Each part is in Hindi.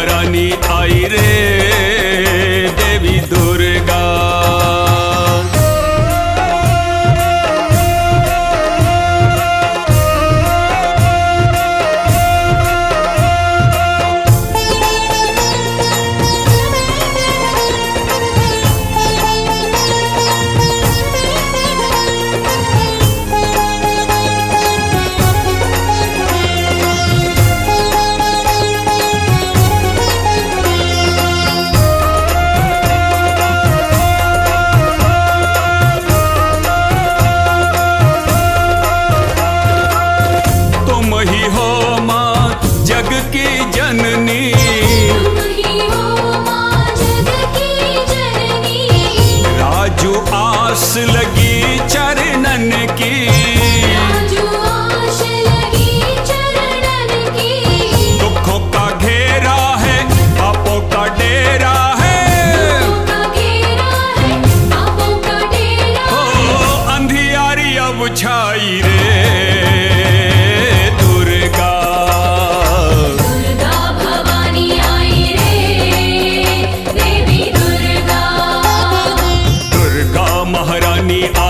महारानी आई रे देवी दुर्गा। आस लगी चरणन की, राजू आस लगी चरणन की। दुखों का घेरा है पापों का डेरा है, दुखों का घेरा है पापों का डेरा है। अंधियारी अब छाई रे दुर्गा। दुर्गा भवानी आई रे देवी दुर्गा। दुर्गा महारानी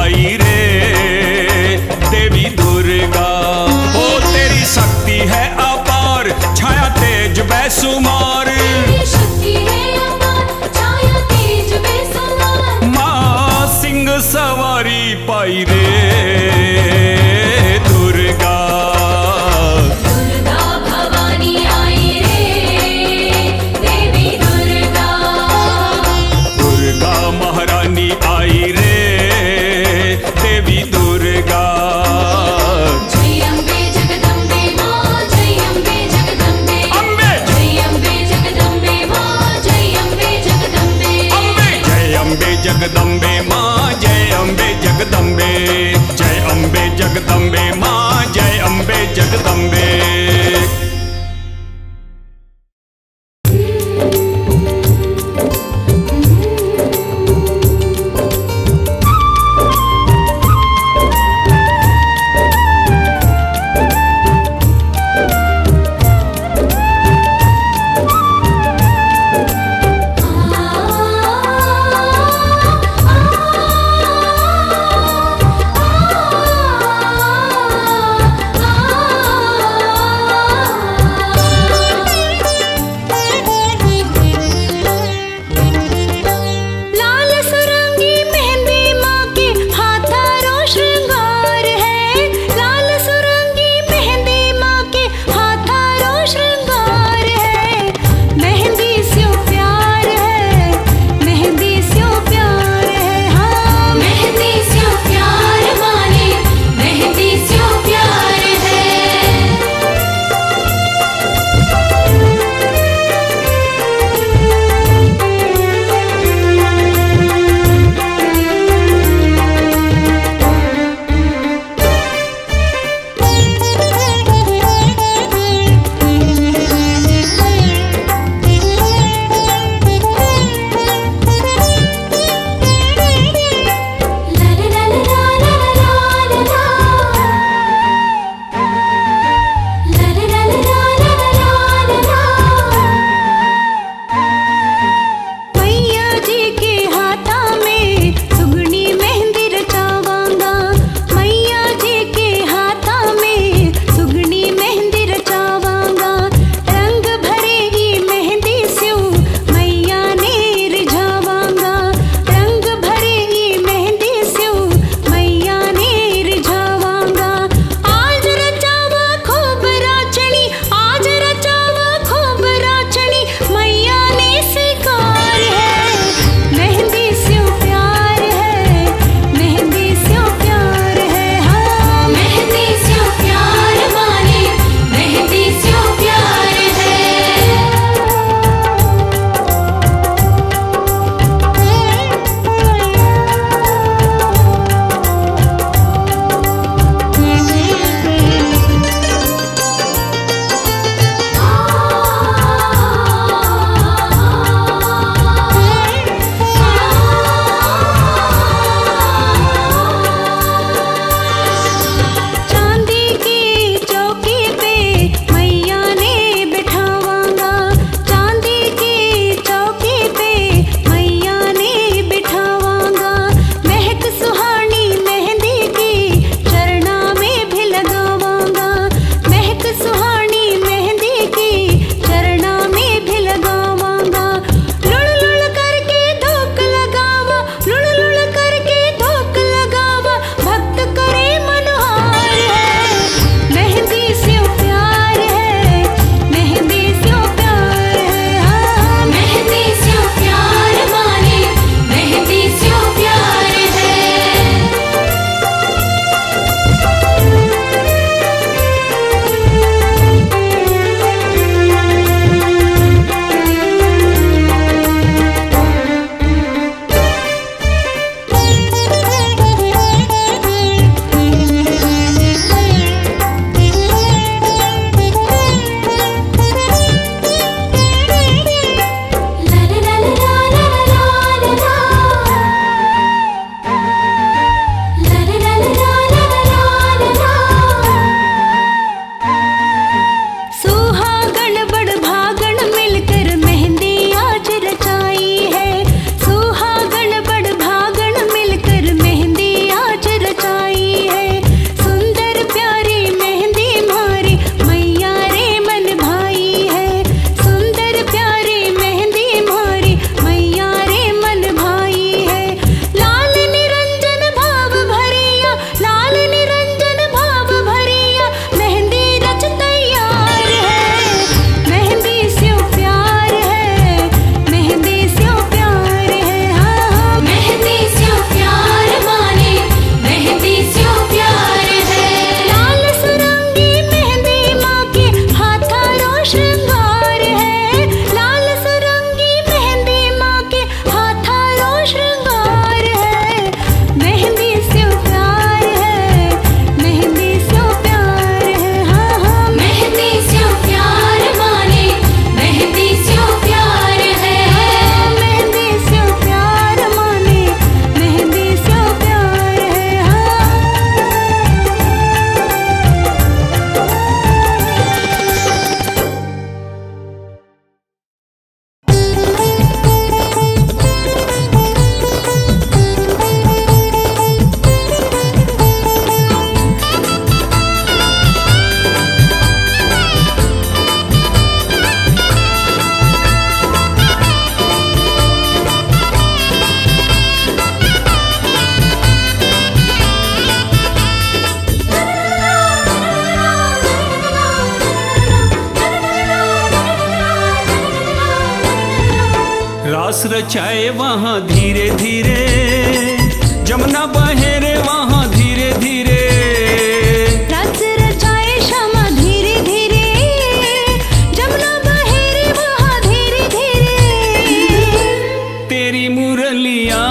रास रचाए वहाँ धीरे धीरे, जमुना बहे रे वहाँ धीरे धीरे। रास रचाए श्यामा धीरे धीरे, जमुना बहे रे वहाँ धीरे धीरे। तेरी मुरलिया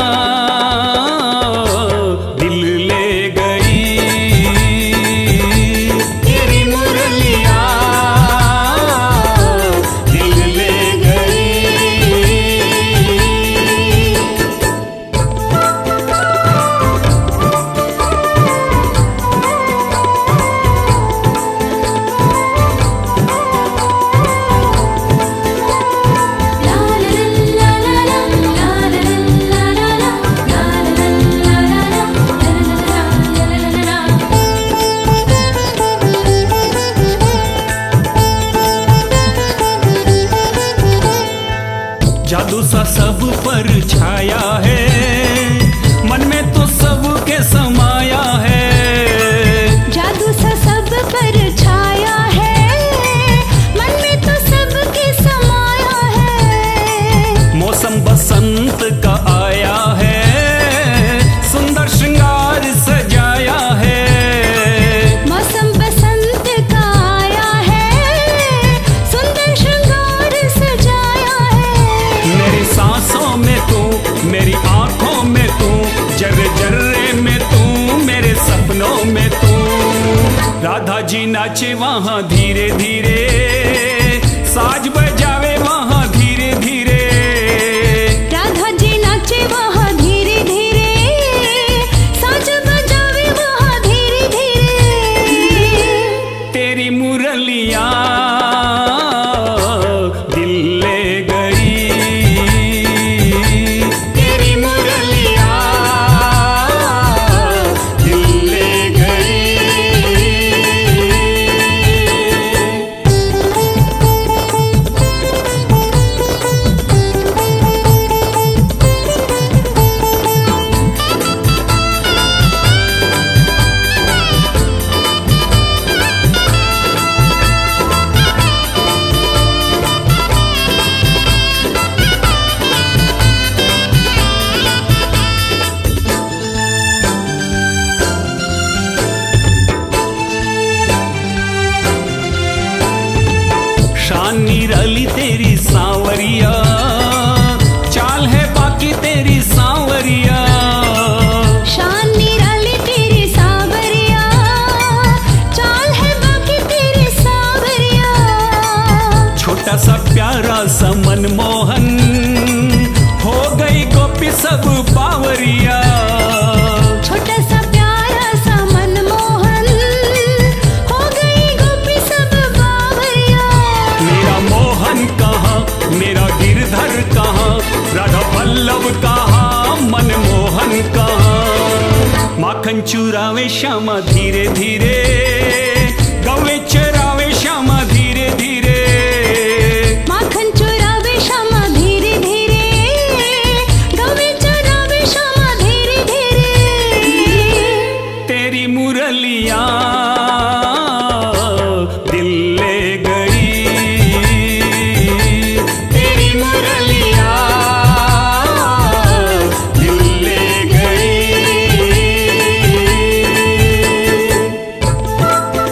दिल ले गई, तेरी मुरलिया दिल ले गई। जादू सा सब पर छाया है, मन में तो सबके समाया है। जादू सा सब पर छाया है, मन में तो सबके समाया है। मौसम बसंत का आया है, सुंदर श्रृंगार सजाया है। मौसम बसंत का आया है, सुंदर श्रृंगार सजाया है। मेरी सांसों में तू, मेरी आंखों में तू, जर्रे जर्रे में तू, मेरे सपनों में तू। राधा जी नाचे वहाँ धीरे धीरे, साज बजावे वहाँ धीरे धीरे। राधा जी नाचे वहाँ धीरे धीरे, साज बजावे वहाँ धीरे धीरे। तेरी मुरलिया दिल ले गई, तेरी मुरलिया दिल ले गई। शान निराली तेरी सांवरिया, चाल है बाकी तेरी सांवरिया। शान निराली तेरी सांवरिया, चाल है बाकी तेरी सांवरिया। छोटा सा प्यारा सा मनमोहन, हो गई गोपी सब बावरिया। छोटा सा प्यारा सा मनमोहन, हो गई गोपी सब बावरिया। मेरा मोहन कहाँ, मेरा गिरधर कहाँ, राधा वल्लभ कहाँ, मनमोहन कहाँ। माखन चुरावे श्यामा धीरे धीरे, गौवे चरावे श्यामा धीरे धीरे। माखन चुरावे श्यामा धीरे धीरे, गौवे चरावे श्यामा धीरे धीरे। तेरी मुरलिया दिल ले गई, तेरी मुरलिया दिल ले गई।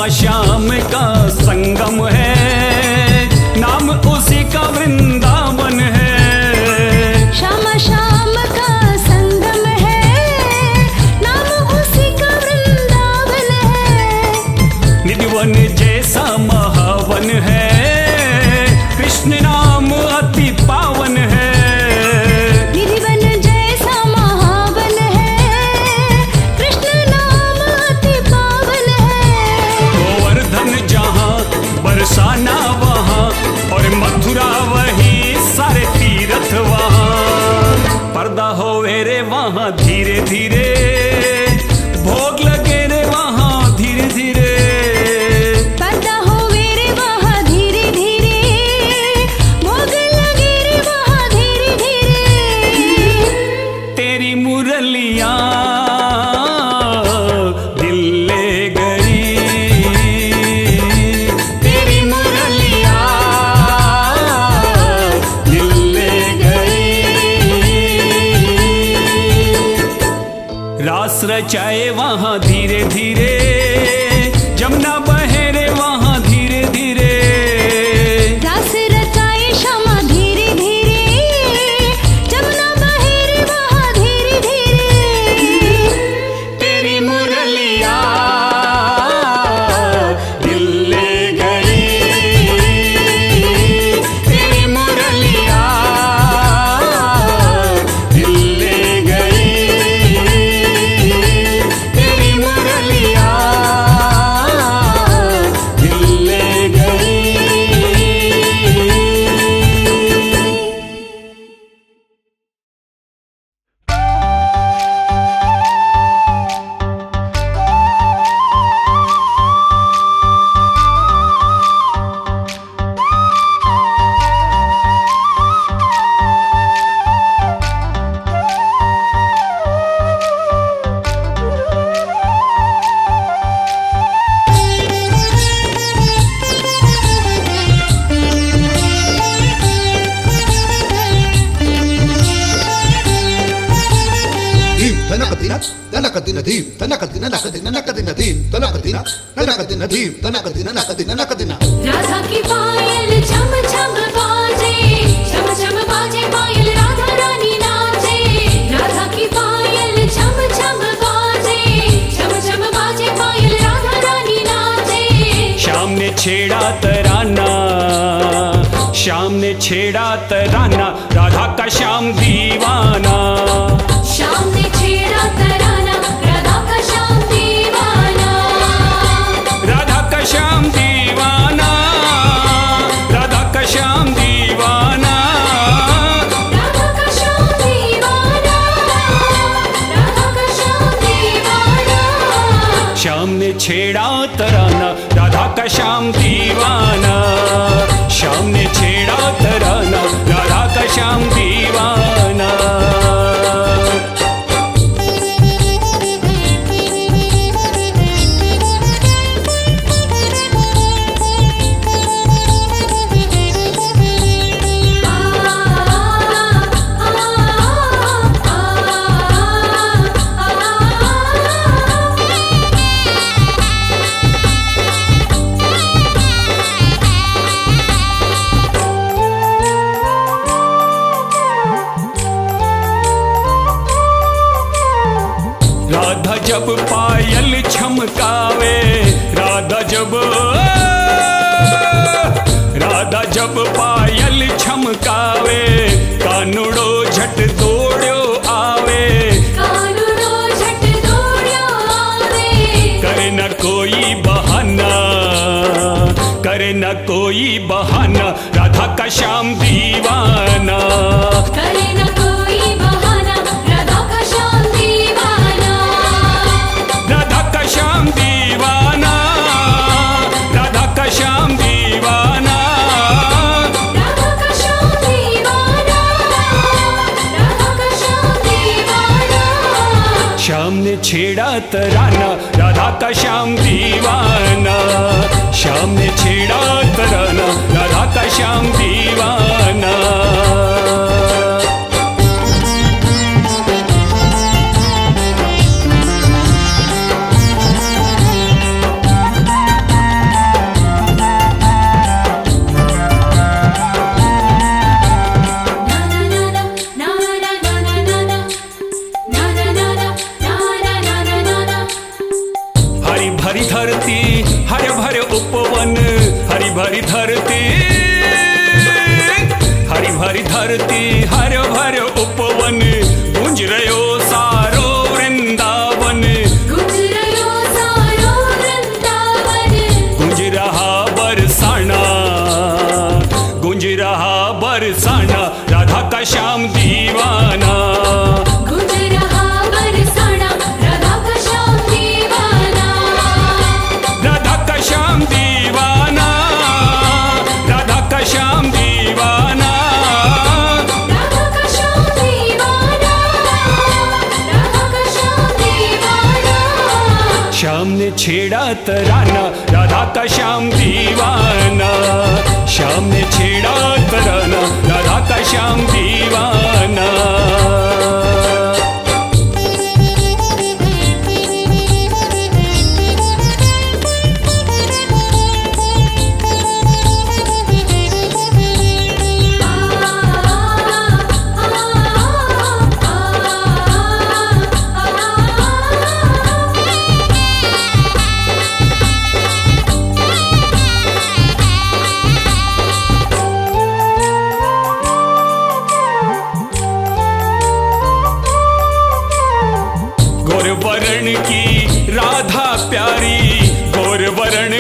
श्यामा श्याम का संगम है, नाम उसी का वृंदावन है। श्यामा श्याम का संगम है, नाम उसी का वृंदावन है। निधिवन जैसा महावन है, कृष्ण नाम अति पावन है। निधिवन जैसा महावन है, कृष्ण नाम अति पावन है। गोवर्धन जहाँ बरसाना वहाँ, और मथुरा वही सारे तीर्थ वहाँ। पर्दा होवे रे वहाँ धीरे धीरे, भोग लगे रे वहाँ धीरे धीरे। पर्दा होवे रे वहाँ धीरे धीरे, भोग लगे रे वहाँ धीरे धीरे। तेरी मुरलिया दिल ले गई, तेरी मुरलिया दिल ले गई। रास रचाए वहाँ धीरे धीरे, जमुना बहे रे वहाँ धीरे धीरे। रास रचाए श्यामा धीरे धीरे, जमुना बहे रे वहाँ धीरे धीरे। तेरी मुरलिया दिल ले गई, तेरी मुरलिया दिल ले गई, तेरी मुरलिया दिल ले गई। राधा की पायल छम छम बाजे, छम छम बाजे पायल राधा रानी नाचे। राधा की पायल छम छम बाजे, छम छम बाजे पायल राधा रानी नाचे। श्याम ने छेड़ा तराना, श्याम ने छेड़ा तराना, राधा का श्याम दीवाना। श्याम ने छेड़ा तराना, राधा का श्याम दीवाना। राधा का श्याम दीवाना, राधा का श्याम दीवाना। राधा का श्याम दीवाना, राधा का श्याम दीवाना। श्याम ने छेड़ा तराना, राधा का श्याम दीवाना। श्याम ने छेड़ा तराना, राधा का श्याम दीवाना। राधा जब पायल छमकावे, राधा जब पायल छमकावे, कानुड़ो झट दौड़ो आवे। कानुड़ो झट दौड़ो आवे। करे न कोई बहाना, करे न कोई बहाना, राधा का श्याम दीवाना। करे न कोई बहाना, राधा का श्याम दीवाना। राधा का श्याम दीवाना, राधा का श्याम दीवाना। राधा का श्याम दीवाना, राधा का श्याम दीवाना। श्याम ने छेड़ा तराना, राधा का श्याम दीवाना। श्याम ने छेड़ा तराना, राधा का श्याम दीवाना। छेड़ा तराना, राधा का श्याम दीवाना। श्याम ने छेड़ा तराना, राधा का श्याम दीवाना। गोरवरण की राधा प्यारी, गोरवरण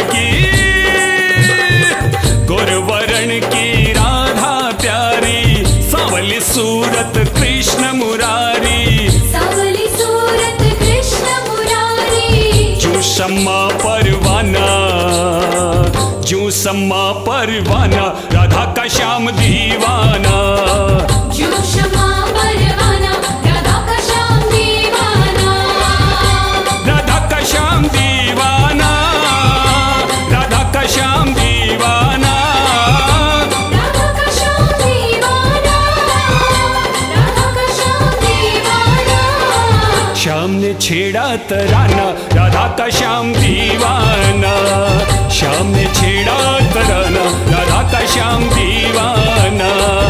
की राधा प्यारी, सांवली सूरत कृष्ण मुरारी, सावली सूरत कृष्ण मुरारी। जू सम्मा परवाना, जू सम्मा परवाना, राधा का श्याम दीवाना। जो क्षमा परवाना, राधा का श्याम दीवाना। राधा का श्याम दीवाना, राधा का श्याम दीवाना। राधा का श्याम दीवाना, राधा का श्याम दीवाना। श्याम ने छेड़ा तराना, राधा का श्याम दीवाना। श्याम ने छेड़ा तराना, राधा का श्याम दीवाना।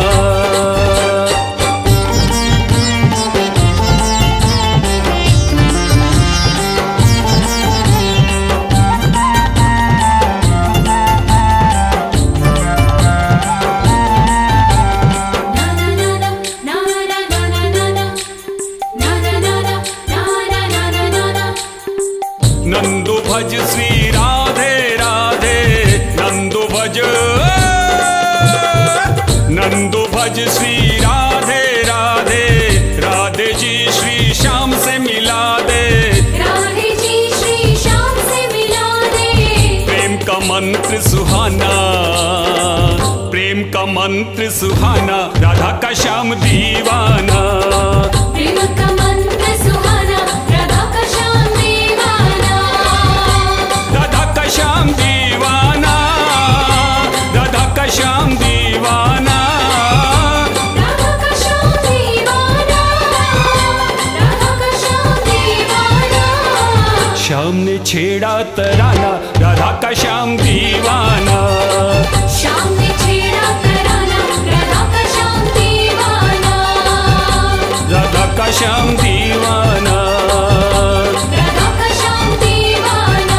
नंदू भज श्री राधे राधे, नंदू भज श्री राधे राधे। राधे जी श्री श्याम से मिला दे, राधे जी श्री श्याम से मिला दे। प्रेम का मंत्र सुहाना, प्रेम का मंत्र सुहाना, राधा का श्याम दीवाना। प्रेम का मंत्र सुहाना, राधा का श्याम दीवाना। राधा का श्याम दीवाना, राधा का श्याम दीवाना। राधा का श्याम दीवाना, राधा का श्याम दीवाना। श्याम ने छेड़ा तराना, राधा का श्याम दीवाना। श्याम ने छेड़ा तराना, राधा का श्याम दीवाना। राधा का श्याम दीवाना। राधा का श्याम दीवाना।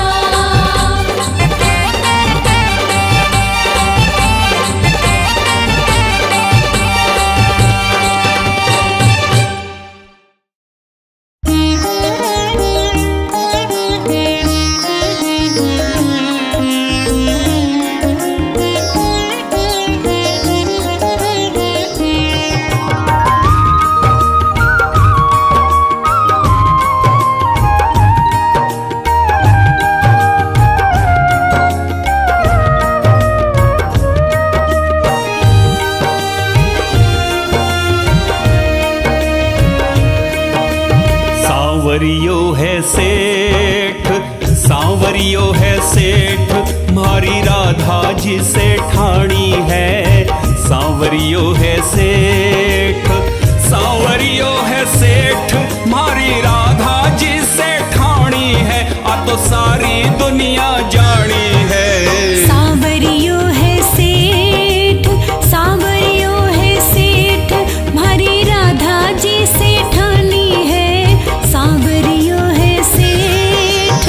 सांवरियो है सेठ, सांवरियो है सेठ, मारी राधा जी से ठाणी है। सांवरियो है सेठ, सांवरियो है सेठ, मारी राधा जी से ठाणी है। आ तो सारी दुनिया जानी है। सांवरियो है सेठ, सांवरियो है सेठ, मारी राधा जी से ठानी है। सांवरियो है सेठ।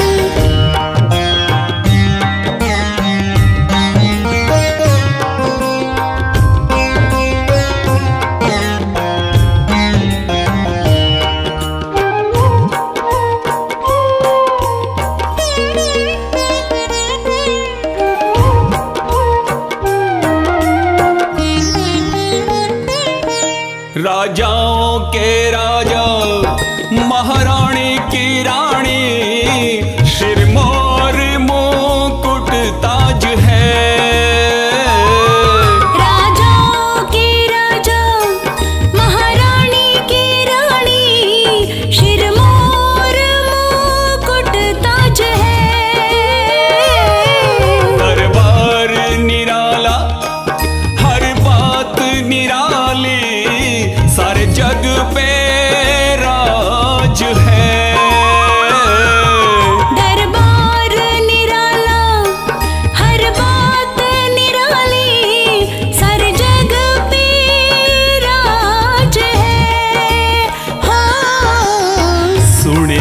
राजाओं के राजा, महारानी की रानी, सिरमौर मुकुट ताज है। राजाओं के राजा, महारानी की रानी, सिरमौर मुकुट ताज है।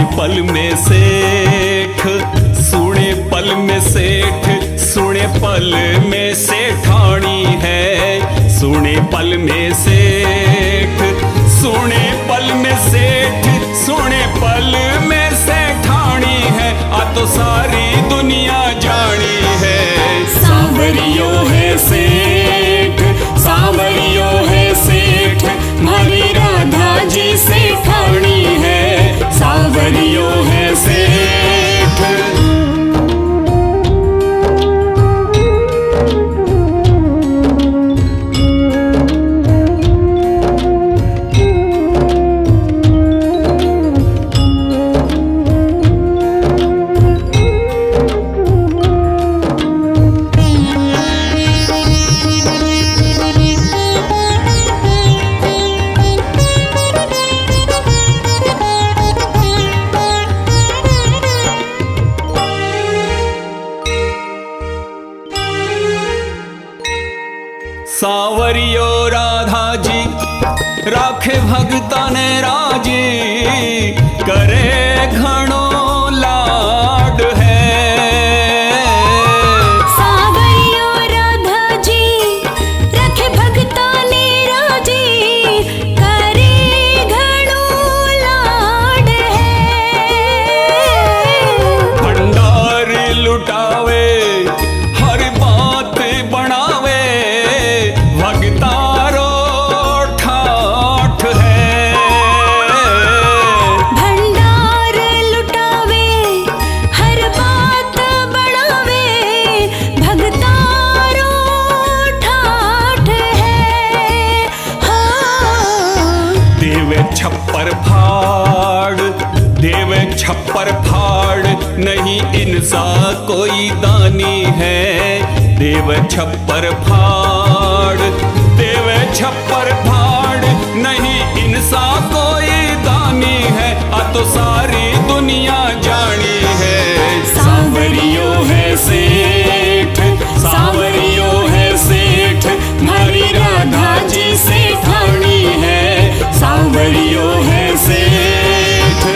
पल में सेठ, सुने पल में सेठ, सुने पल में सेठानी है। सुने पल में सेठ, सुने पल में सेठ, सुने पल में सेठानी है। आ तो सारी दुनिया जानी है। सांवरियो है सेठ, सांवरियो है सेठ, मारी राधा जी सेठानी है। सांवरियो है सेठ। सांवरियो राधा जी राखे भगता ने राजी, करे घणो लाड है। सांवरियो राधा जी रखे भगता ने राजी, करे घणो लाड है। भंडार लुटावे हर बात बनावे, भगतारो ठाठ है। भंडार लुटावे हर बात बढ़ावे, भगतारो ठाठ है। हाँ। देवे छप्पर फाड़, देवे छप्पर फाड़, नहीं इनसा कोई दानी है। देव छप्पर फाड़, देव छप्पर फाड़, नहीं इनसा कोई दानी है। आ तो सारी दुनिया जानी है। सांवरियो है सेठ, सांवरियो है सेठ, मारी राधा जी सेठानी है। सांवरियो है सेठ।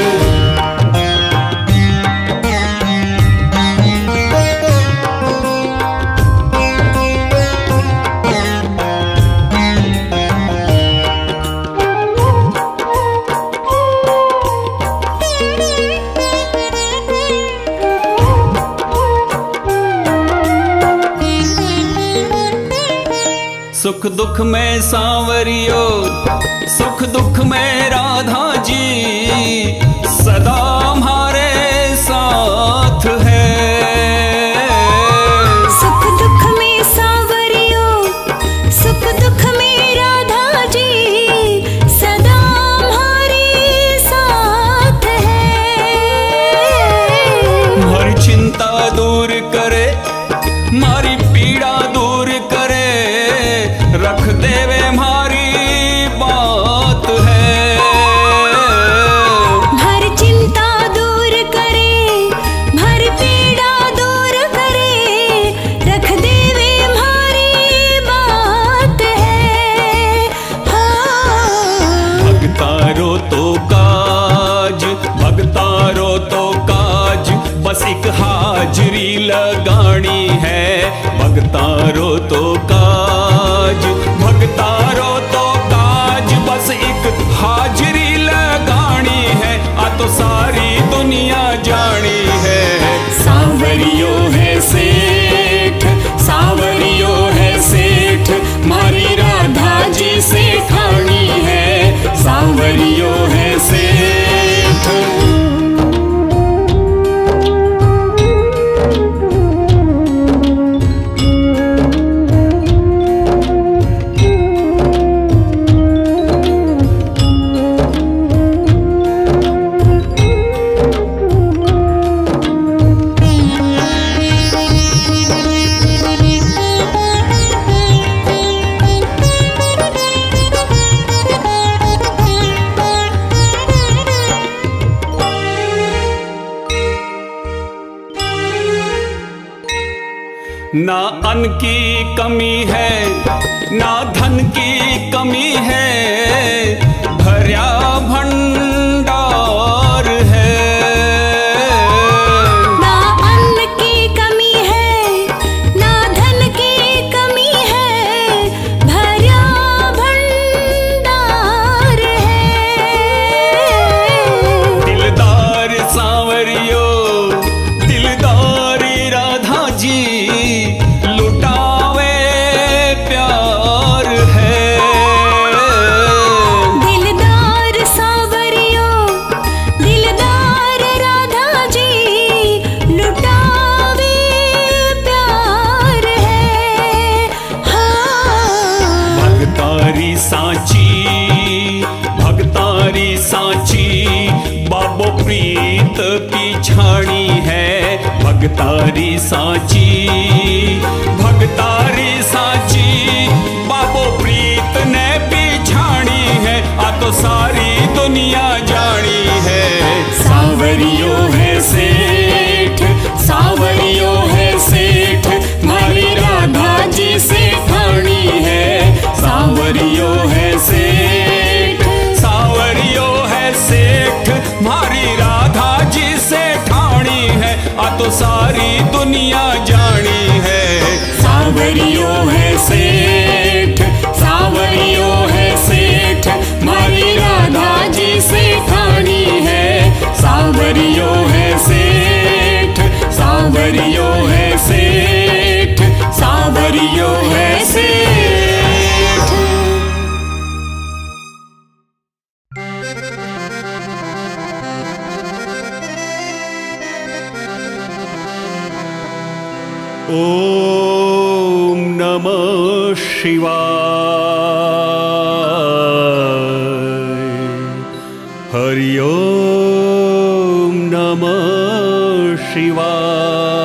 सुख दुख में सांवरियो, सुख दुख में राधा जी, सदा हमारे साथ है। सुख दुख में सांवरियो, सुख दुख में राधा जी, सदा हमारे साथ है। हर चिंता दूर करे, मारी पीड़ा दूर करे, रख देवे हमारी बात है। हर चिंता दूर करे, हर पीड़ा दूर करे, रख देवे हमारी बात है। हाँ। भगतारो तो काज, भगतारो तो काज, बस एक हाजरी लगानी है। भगतारो तो काज, भगतारो तो काज, बस एक हाजरी लगानी है। आ तो सारी दुनिया जानी है। सांवरियो है सेठ, सांवरियो है सेठ, मारी राधा जी सेठानी है। सांवरियो है सेठ। ना अन्न की कमी है, ना धन की कमी है, भर्या भंडार है। प्रीत की छाणी है भगतारी साची, भगतारी साची बाबो प्रीत ने बिछाणी है, आ तो सारी दुनिया जानी है। सावरियो है सेठ, सावरियो है सेठ, मारी राधा जी से ठाणी है। सावरियो है सेठ, सावरियो है सेठ, मारी राधा जी से ठाणी है, आ तो सारी दुनिया जानी है। सावरियो है सेठ, सावरियो है सेठ, मारी राधा जी से ठाणी है। सावरियो है सेठ, सावरियो है सेठ, सावरियो है सेठ। ओम नमः शिवाय, हरि ओम नमः शिवाय।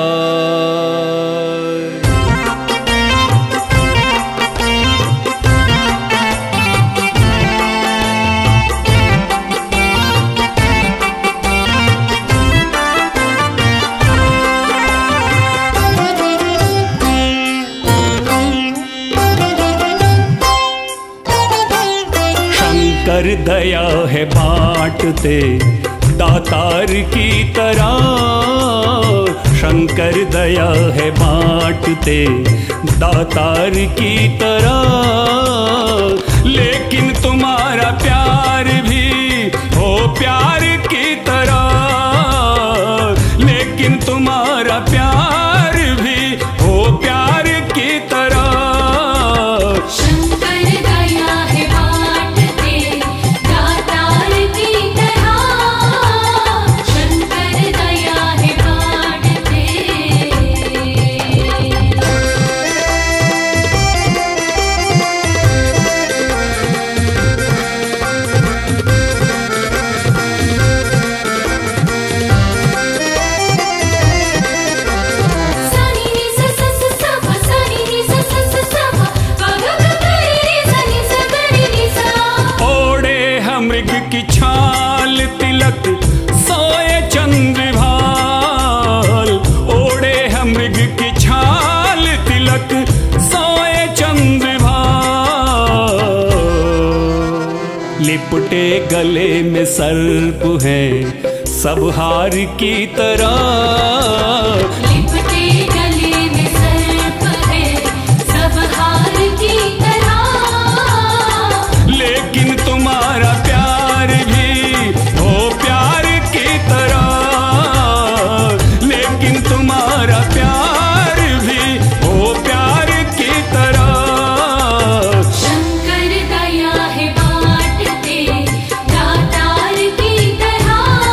शंकर दया है बांटते दातार की तरह, शंकर दया है बांटते दातार की तरह, लेकिन तुम्हारा प्यार भी हो प्यार की तरह, लेकिन तुम्हारा प्यार भी हो प्यार की तरह। सोए चंद्रभाल, ओढ़े हम मृग की छाल तिलक, सोए चंद्रभाल। लिपटे गले में सर्प है सब हार की तरह, लिपटे गले में सर्प है सब हार की तरह, लेकिन तुम्हारा प्यार भी हो प्यार की तरह, लेकिन तुम्हारा प्यार भी हो प्यार की तरह। शंकर दया है बांटते दातार की तरह,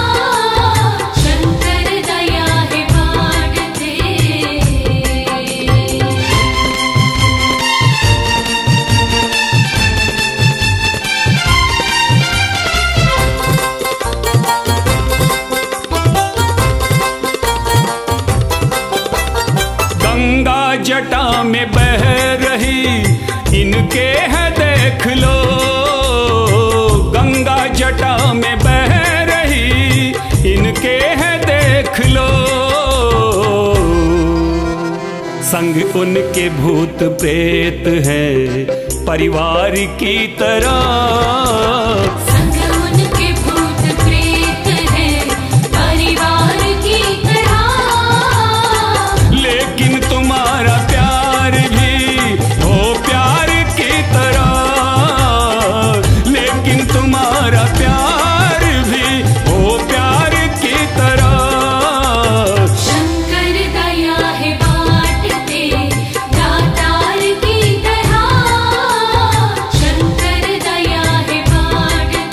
शंकर दया है बांटते। गंगा जटा में बह रही इनके है देख लो, गंगा जटा में बह रही इनके है देख लो, संग उनके भूत प्रेत है परिवार की तरह, संग उनके भूत प्रेत है परिवार की तरह, लेकिन तुम्हारा प्यार भी हो प्यार की तरह, लेकिन तुम्हारा प्यार भी हो प्यार की तरह। शंकर दया है बांटते दातार की तरह, शंकर दया है बांटते।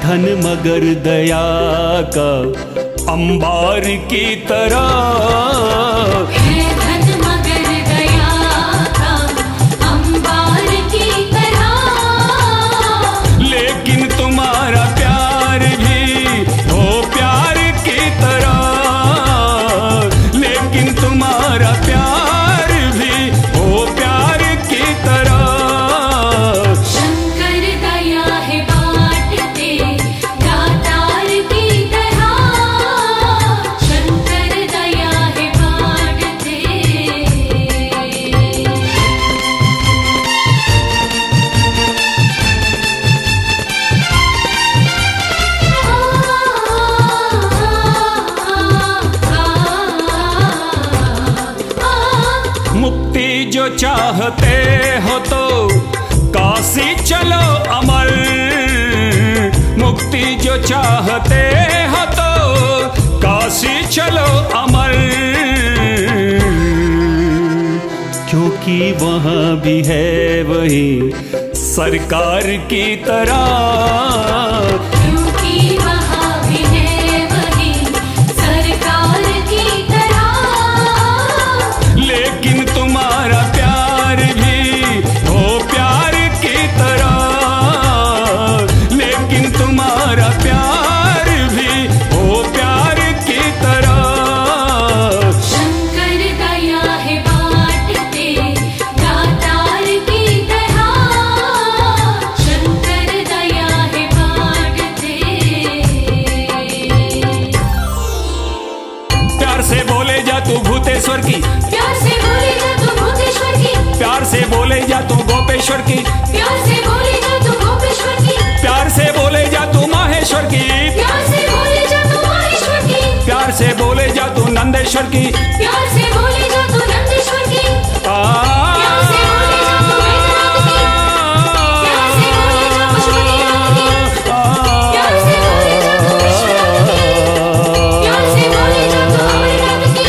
धन मगर दया का अंबार की तरह, है धन मगर दया का अंबार की तरह। लेकिन तुम्हारा प्यार भी हो प्यार की तरह, लेकिन तुम्हारा प्यार भी हो प्यार की तरह। शंकर दया है बांटते दातार की तरह, शंकर दया है बांटते। मुक्ति जो चाहते हो तो काशी चलो अमर, मुक्ति जो चाहते हो तो काशी चलो अमर, क्योंकि वहाँ भी है वही सरकार की तरह। क्योंकि वहाँ भी है वही सरकार की तरह। लेकिन तुम्हारा प्यार भी हो प्यार की तरह, लेकिन तुम्हारा प्यार भी हो प्यार की तरह। शंकर दया है बांटते दातार की तरह, शंकर दया है बांटते। प्यार से बोले जा तू भूतेश्वर की, प्यार से बोले जा तू भूतेश्वर की, प्यार से बोले जा तू गोपेश्वर की, प्यार से बोले जा तू गोपेश्वर की, प्यार से बोले जा तू माहेश्वर की, प्यार से बोले जा तू माहेश्वर की, प्यार से बोले जा तू नंदेश्वर की। प्यार से बोले जा तू नंदेश्वर की, आ प्यार से बोले जा तू वैद्यनाथ की, प्यार से बोले जा पशुपतिनाथ की, प्यार से बोले जा तू विश्वनाथ की, प्यार से बोले जा तू अमरनाथ की।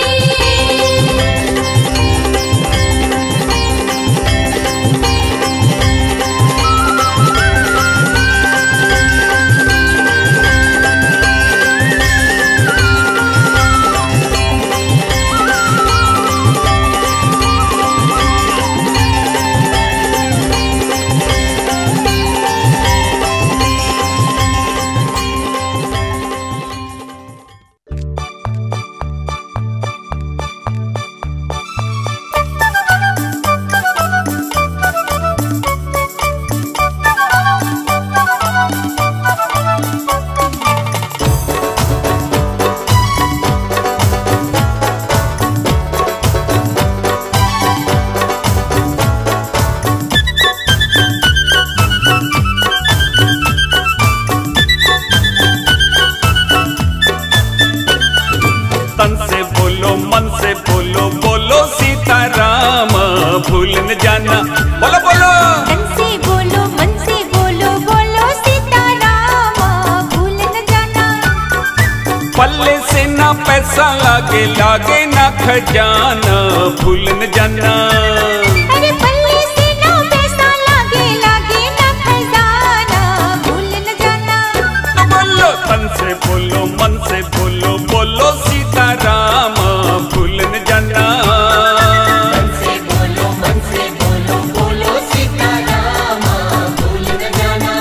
तन से बोलो मन से बोलो, बोलो सीताराम भूल न जाना। बोलो बोलो तन से बोलो मन से बोलो, बोलो सीताराम भूल न जाना। पल्ले से ना पैसा लागे, लागे ना खजाना भूल न जाना। अरे पल्ले से ना पैसा लागे, लागे ना खजाना भूल न जाना। बोलो तन से बोलो मन से बोलो, बोलो सीताराम भूल न जाना। मन से बोलो बोलो सीताराम भूल न जाना।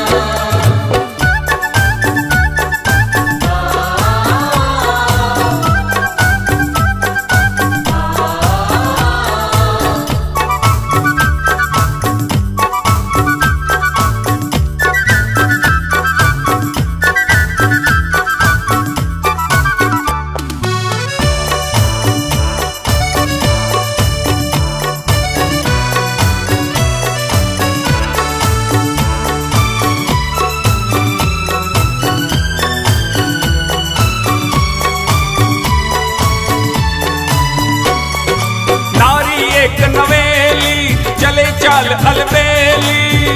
चाल अलबेली,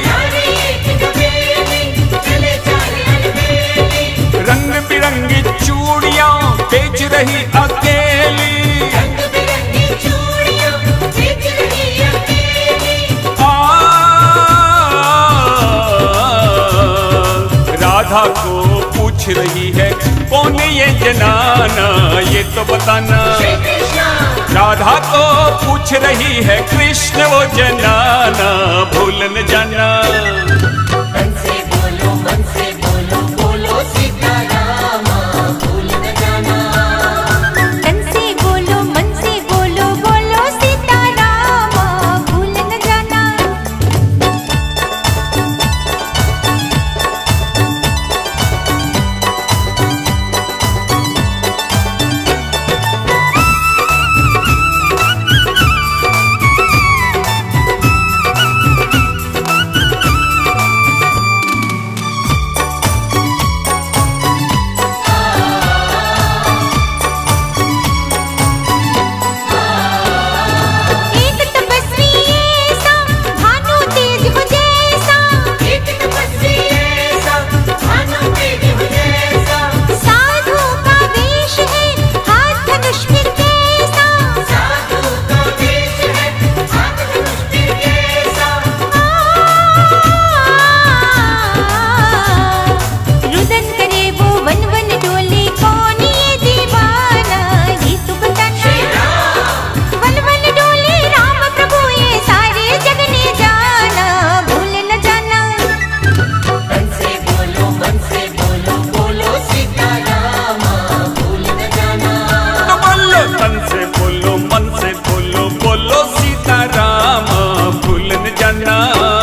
रंग बिरंगी चूड़ियां बेच रही अकेली, राधा को पूछ रही है कौन ये जनाना, ये तो बताना। राधा को पूछ रही है कृष्ण वो जनाना, भूल न जाना। मन से बोलो बोलो सीताराम, भूल न जाना। तन से बोलो मन से बोलो सीताराम, भूल न जाना। एक तपस्वी ऐसा भानु तेज हो जैसा, एक तपस्वी ऐसा भानु तेज हो जैसा, साधु का वेश है हाथ धनुष फिर कैसा। साधु का वेश है हाथ धनुष तीर जैसा। रुदन करे वो वन वन डोले, कौन ये दीवाना, ये तो बताना। वन वन डोले राम प्रभु, ये सारे जग ने जाना, भूल न जाना। मन से बोलो सीताराम, भूल न जाना। तो बोलो तन से बोलो मन से बोलो सीताराम, भूल न जाना।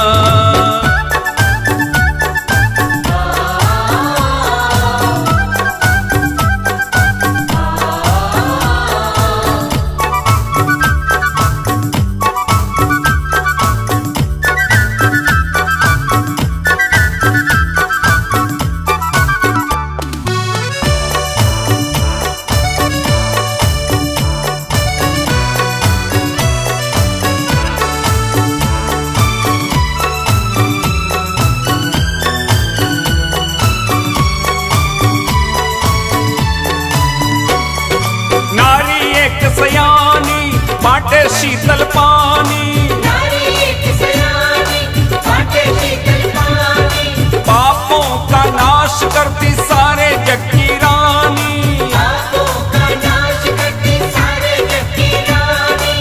नारी एक सयानी बाटे शीतल पानी, नारी एक सयानी बाटे शीतल पानी, पापों का नाश करती सारे जग की रानी। पापों का नाश करती सारे जग की रानी।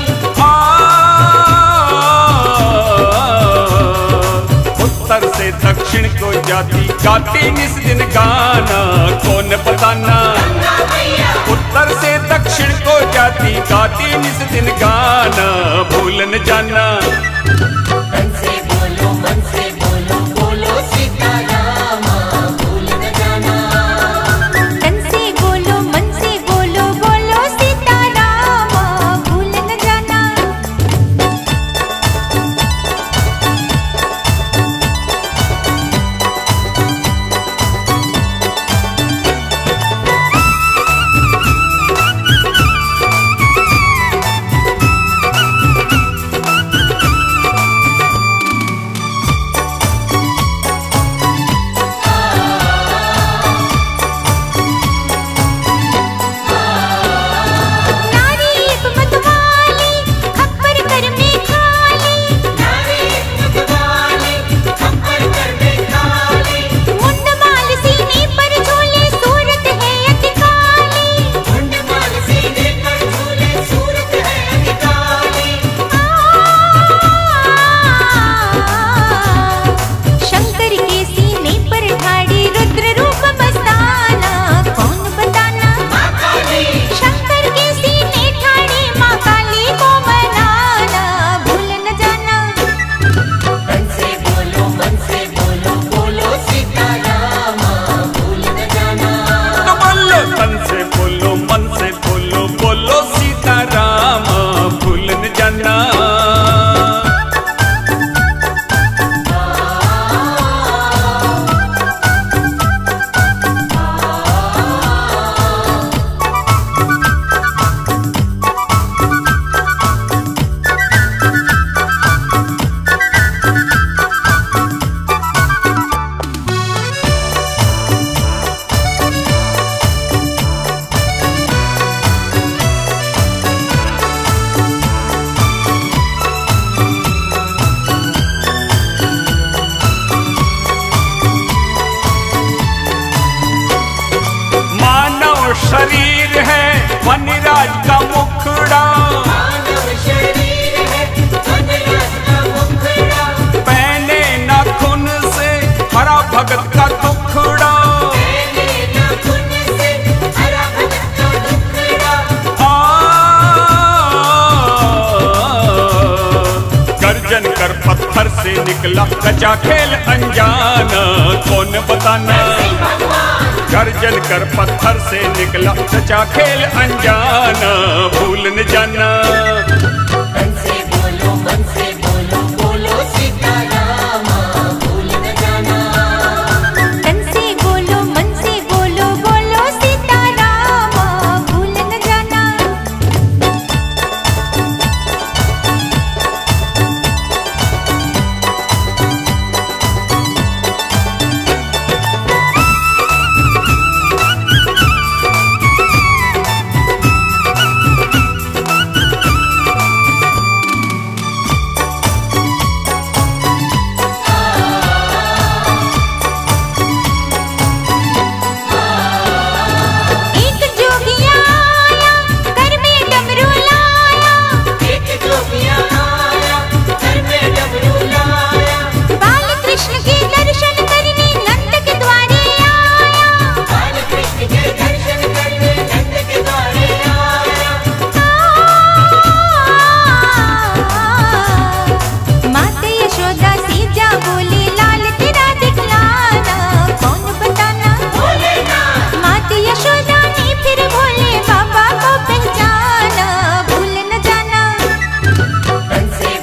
उत्तर से दक्षिण को जाती गाती निस दिन गाना, कौन बताना। उत्तर से दक्षिण को जाती गाती निस दिन गाना, भूल न जाना। मन से बोलो सीताराम, भूल न जाना। तन से बोलो मन से बोलो सीताराम, भूल न जाना। गर्जन कर पत्थर से निकला रचा खेल अनजाना, कौन बताना। गर्जन कर पत्थर से निकला रचा खेल अनजाना, भूल न जाना। मन से बोलो बोलो सीताराम, भूल न जाना। तन से बोलो मन से बोलो बोलो सीताराम, भूल न जाना। एक जोगिया आया घर में डमरू लाया, एक जोगिया आया घर में डमरू लाया, बाल कृष्ण के दर्शन करने नंद के द्वारे आया। बाल कृष्ण के दर्शन करने नंद के द्वारे आया। माता यशोदा से जा बोली लाल तेरा दिखलाना, कौन बताना। भोलेनाथ माता यशोदा ने फिर भोले बाबा को पहचाना, भूल न जाना। मन से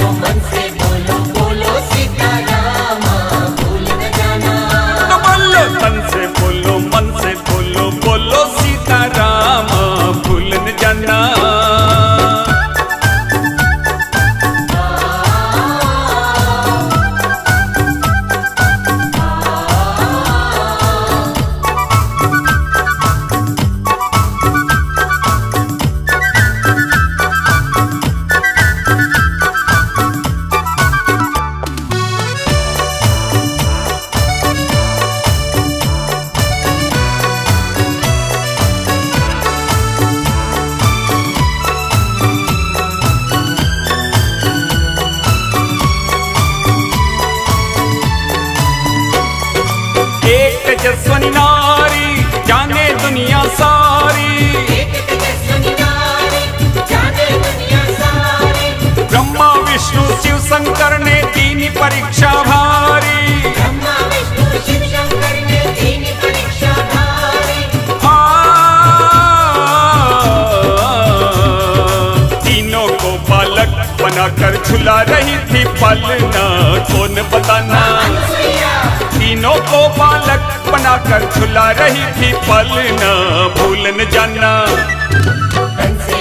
बोलो सीताराम, भूल न जाना। तन से बोलो मन से बोलो बोलो सीताराम, भूल न जाना। एक तेजस्वनी नारी जाने दुनिया सारी, एक तेजस्वनी नारी जाने दुनिया सारी, ब्रह्मा विष्णु शिव शंकर ने दीनी परीक्षा भारी। ब्रह्मा विष्णु शिव शंकर ने दीन परीक्षा भारी। तीनों को बालक बनाकर झुला रही थी पलना, कौन बताना। तीनों को बालक बनाकर झुला रही थी पलना, भूल न जाना। मन से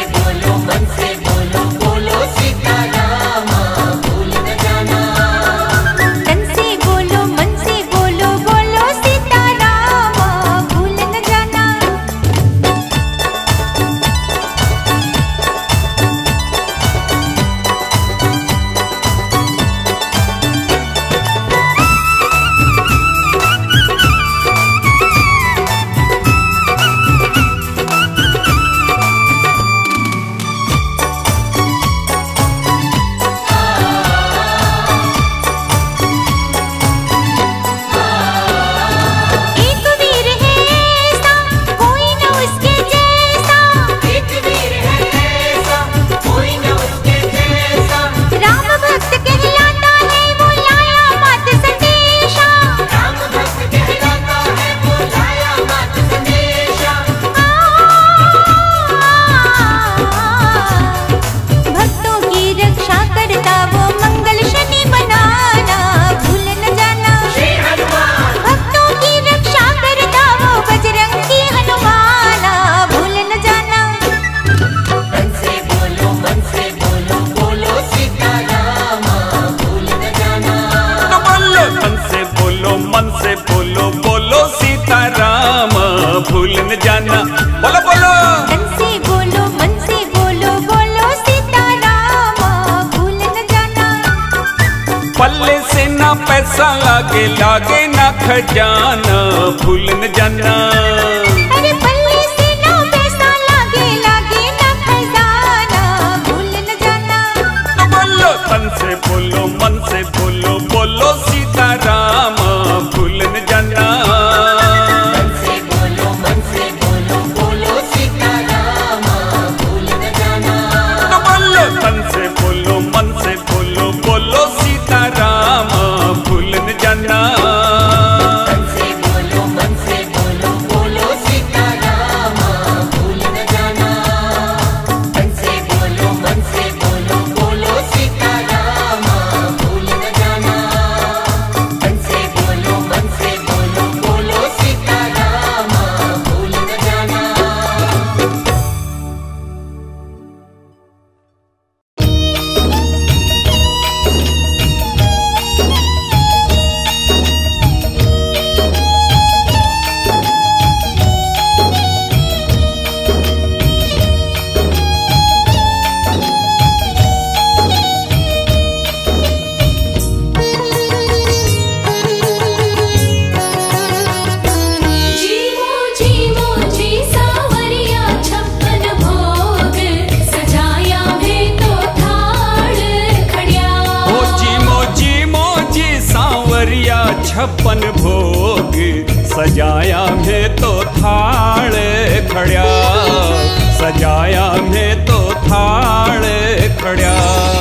बोलो सीताराम, भूल न जाना। तन से बोलो मन से बोलो बोलो सीताराम, भूल न जाना। एक वीर है ऐसा कोई न उसके जैसा, एक वीर है ऐसा कोई न उसके जैसा, राम भक्त कहलाता है वो लाया मात संदेशा। राम भक्त कहलाता है वो लाया मात संदेशा। भक्तों की रक्षा करता वो मंगल शनि बनाना, भूल न जाना। श्री हनुमान भक्तों की रक्षा करता वो बजरंगी हनुमाना, भूल न जाना। मन से बोलो सीताराम, भूल न जाना। तन से बोलो मन से बोलो बोलो सीताराम, भूल न जाना। बोलो बोलो तन से बोलो मन से बोलो बोलो सीताराम, भूल न जाना। पल्ले से ना पैसा लागे लागे ना खजाना, भूल न जाना। अरे पल्ले से ना पैसा लागे लागे ना खजाना, भूल न जाना। बोलो तन से बोलो मन से बोलो बोलो सीताराम, भूल न जाना। मन से बोलो सीताराम, भूल न जाना। तन से बोलो मन से बोलो बोलो बोलो सीताराम भूल न जाना। तन से बोलो मन से बोलो बोलो सीताराम भूल न जाना। तन से बोलो मन से बोलो बोलो सीताराम भूल न जाना। तन से बोलो मन से बोलो बोलो सीताराम भूल न जाना। जीवो जीवो जी सावरिया छप्पन भोग सजाया में तो थाड़ खड़िया। ओ जी सांवरिया छप्पन भोग सजाया में तो थाल खड़िया। सजाया में तो थाल खड़िया।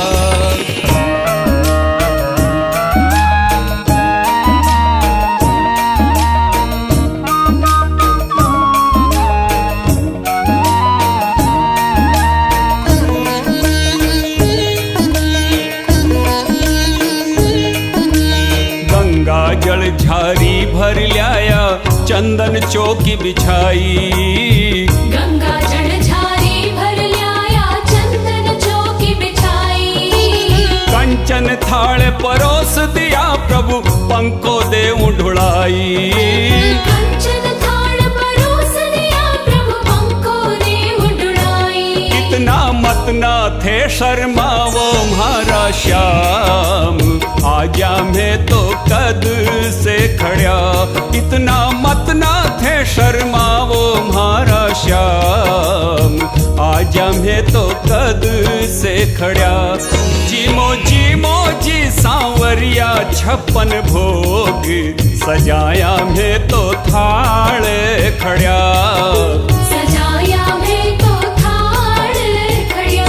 गंगा जल झारी भर लाया चंदन चौकी बिछाई। गंगा जल झारी भर लाया चंदन चौकी बिछाई। कंचन थाल परोस दिया प्रभु पंको दे ढुड़ाई। कंचन थाल परोस दिया प्रभु पंको दे उड़ाई। इतना मत ना थे शर्मावो म्हारा श्याम आजा में तो कद से खड़िया। इतना मत ना थे शर्मावो म्हारा श्याम आजा में तो कद से खड़िया। जीमो जी सांवरिया छप्पन भोग सजाया में तो थाल खड़िया। सजाया में तो थाड़ खड़िया।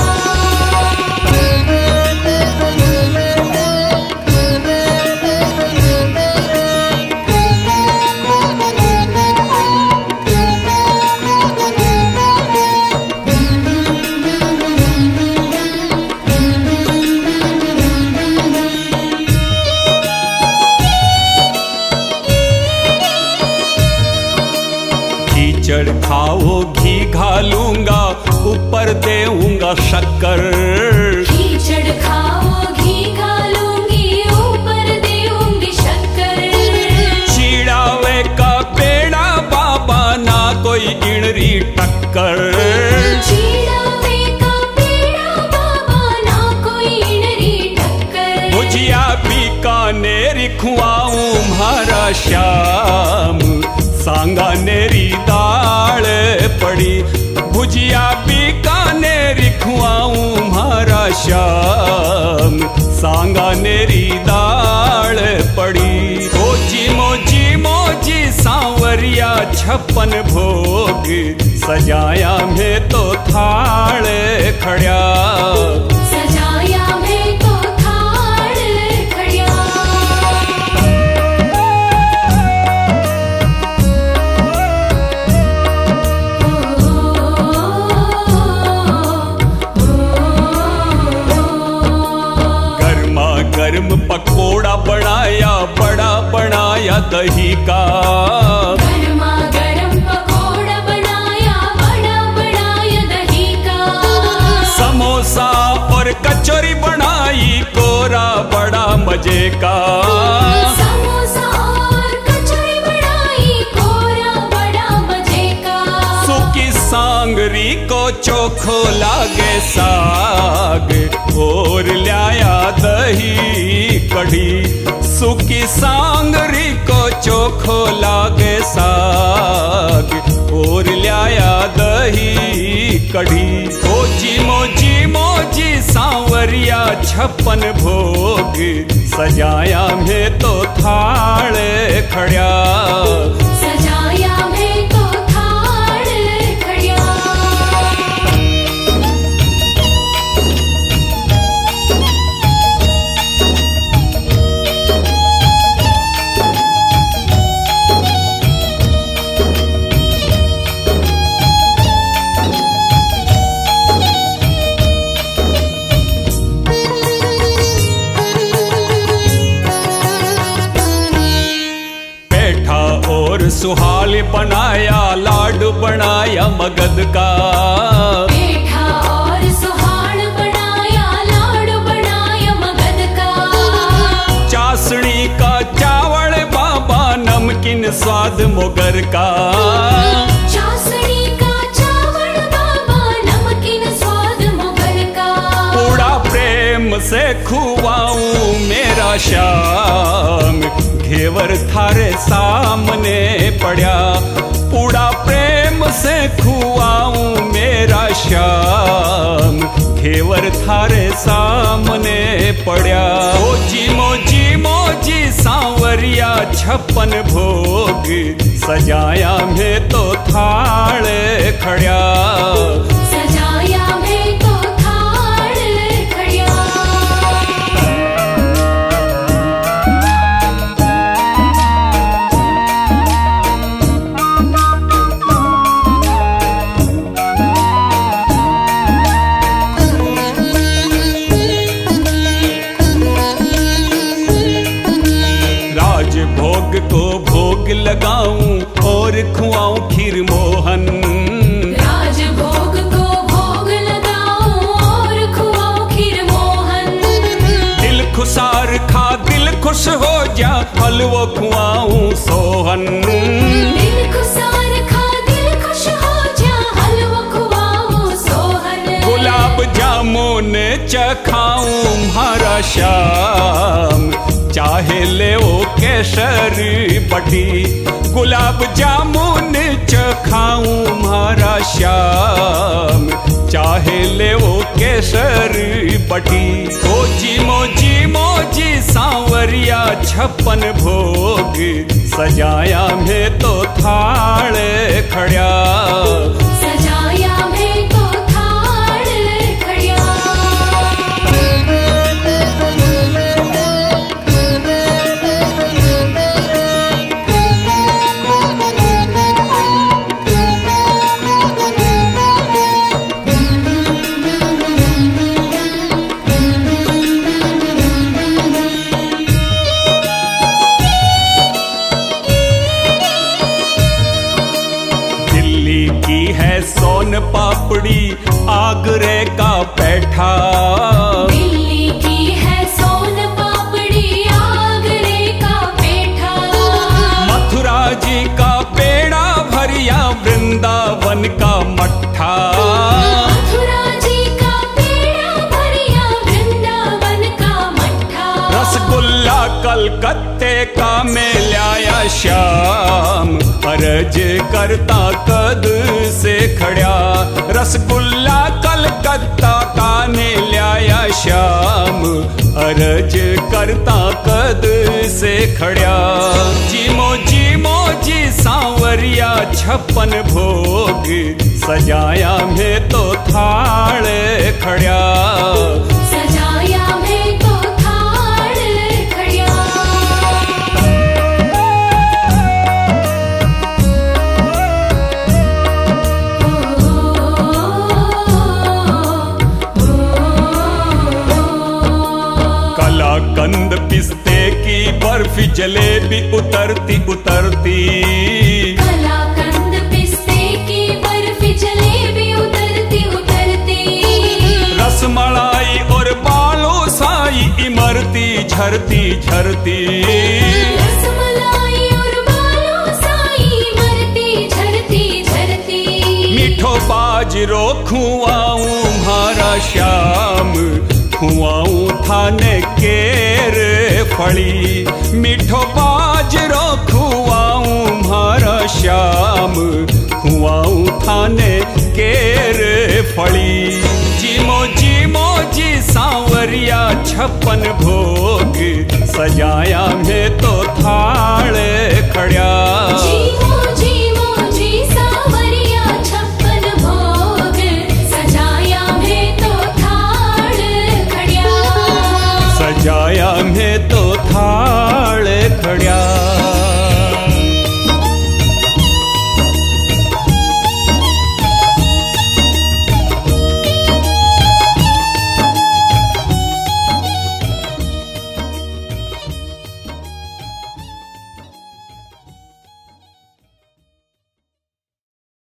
कीचड़ खाओ घी घालूंगा ऊपर देऊंगा शक्कर। कीचड़ खाओ घी घालूंगी ऊपर देऊंगी शक्कर। चीड़ावे का पेड़ा बाबा ना कोई इणरी टक्कर। चीड़ावे का पेड़ा बाबा ना कोई इणरी टक्कर। भुजिया बीकानेरी खुआऊं म्हारा श्याम सांगानेरी दाल पड़ी। भुजिया बीकानेरी खुआऊं म्हारा श्याम सांगानेरी दाल पड़ी। ओ जीमो जी सांवरिया छप्पन भोग सजाया में तो थाल खड़िया। सजाया में तो थाड़ खड़िया। गर्मा गर्म पकोड़ा बनाया बड़ा बनाया दही का। गरमा गरम पकोड़ा बनाया बड़ा बनाया दही का। समोसा और कचौरी बनाई कोरा बड़ा मजे का। समोसा और कचौड़ी बनाई कोरा बड़ा मजे का। सुकी सांगरी को चोखो लागे साग और लाया दही कढ़ी। सुकी सांगरी को चोखो लागे साग और लाया दही कढ़ी। ओ जीमो जी सांवरिया छप्पन भोग सजाया में तो थाल खड़िया। सजाया में तो थाड़ खड़िया। और सुहाल बनाया, लाड बनाया मगध का। पेठा और सुहाड़ बनाया, लाड़ बनाया मगध का। चासनी का चावल बाबा, नमकीन स्वाद मोगर का। चासनी का चावल बाबा, नमकीन स्वाद मोगर का। पूरा प्रेम से खुआऊं मेरा श्याम, घेवर थारे सामने पड़ा। पूरा प्रेम से खुआऊं मेरा श्याम, घेवर थारे सामने पड़ा। मोजी मोजी मोजी सांवरिया 56 भोग, सजाया में तो थाल खड़ा। सजाया में तो थाल खड़ा। राजभोग को भोग लगाऊं और खुआऊं खीर मोहन। राजभोग को भोग लगाऊं और खुआऊं खीर मोहन। दिल खुशार खा दिल खुश हो जा, हलवो खुआऊं सोहन। दिल खुशार खा दिल खुश हो जा, हलवा खुआऊं सोहन। गुलाब जामुन चखाऊं म्हारा श्याम, चाहे ले ओ केसर बटी। गुलाब जामुन चखाऊं म्हारा श्याम, चाहे ले ओ केसर बटी। मोजी मोजी मोजी सांवरिया 56 भोग, सजाया में तो थाल खड़ा। सजाया में तो थाल खड़ा। दिल्ली की है सोन पापड़ी, आगरे का पैठा। दिल्ली की है सोन पापड़ी, आगरे का पेठा। मथुरा जी का पेड़ा भरिया, वृंदावन का मट्ठा। मथुरा जी का पेड़ा भरिया, वृंदावन का मट्ठा। रसगुल्ला कलकत्ते का मैं लाया श्याम, अर्ज करता कद से खड़ा। रसगुल्ला कलकत्ता का ने लाया श्याम, अर्ज करता कद से खड़ा। जीमो जीमो जी सांवरिया 56 भोग, सजाया में तो थाल खड़ा। सजाया में तो थाल खड़ा। कलाकंद पिस्ते की बर्फी, जलेबी उतरती उतरती। कलाकंद पिस्ते की बर्फी, जलेबी उतरती उतरती। रसमलाई और बालूशाही, इमरती झरती झरती। रसमलाई और बालूशाही, मरती झरती झरती। मीठो बाजरो खुआऊं म्हारा श्याम, खुआऊं थाने केर फड़ी। मीठो बाजरो खुआऊं म्हारा श्याम, खुआऊं थाने केर फड़ी। जीमो जीमो जी सांवरिया 56 भोग, सजाया में तो थाल खड़ा। जीमो जीमो जी सांवरिया 56 भोग, सजाया में तो थाल खड़ा। सजाया में तो थाल खड़ा।